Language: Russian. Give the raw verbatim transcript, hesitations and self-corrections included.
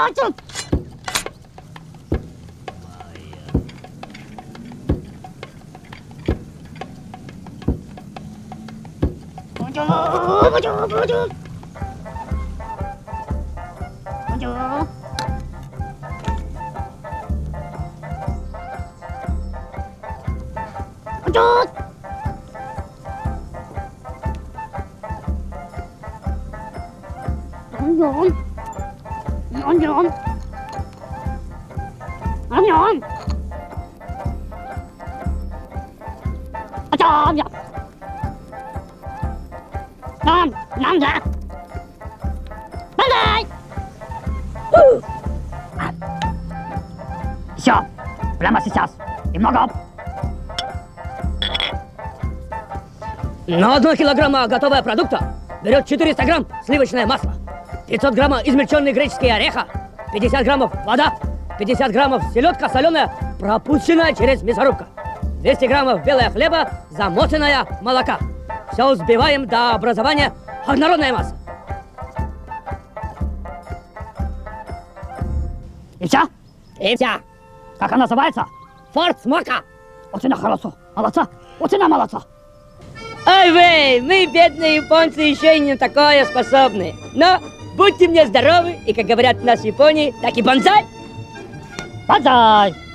Хватит! Bonjour, bonjour, bonjour. Bonjour. Bonjour. Bonjour. Bonjour. Bonjour. Bonjour. Нам, нам, да. Бай-бай. Все, прямо сейчас. И много. На одно килограмма готового продукта берет четыреста грамм сливочное масло, пятьсот граммов измельченные греческие орехи, пятьдесят граммов вода, пятьдесят граммов селедка соленая, пропущенная через мясорубку, двести граммов белого хлеба, замотанная молока. Все взбиваем до образования однородная масса. И все? И все. Как она называется? Форт Смока. Очень хорошо. Молодца. Очень молодца. Ой, вы, мы, бедные японцы, еще и не такое способны. Но будьте мне здоровы, и, как говорят у нас в Японии, так и бонзай. Бонзай.